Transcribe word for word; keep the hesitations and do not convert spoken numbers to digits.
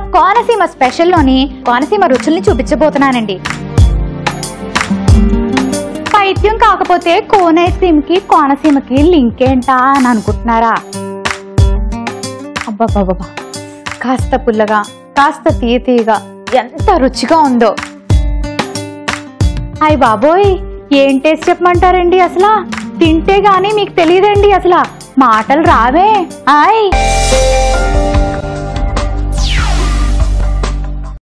కోనసీమ స్పెషల్లోని కోనసీమ రుచుల్ని చూపించబోతున్నానండి. పైత్యం కాకపోతే కోన్ ఐస్ క్రీమ్కి కోనసీమకి లింక్ ఏంటా అని అనుకుంటున్నారా? అబ్బాబాబా, కాస్త పుల్లగా కాస్త తీయ తీయగా ఎంత రుచిగా ఉందో. అయ్ బాబోయ్, ఏం టేస్ట్ చెప్పమంటారండి? అసలు తింటే గానీ మీకు తెలియదండి, అసలు మాటలు రావే. ఆయ్